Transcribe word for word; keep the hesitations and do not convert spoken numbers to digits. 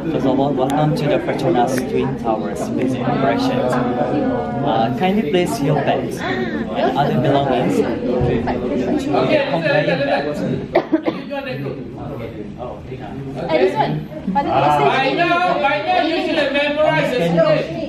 First of all, welcome to the Petronas Twin Towers visit operation. Uh, kindly place your bags and other belongings on the conveyor belt. Eh, this one. Pada By now, by now you should have memorized the script.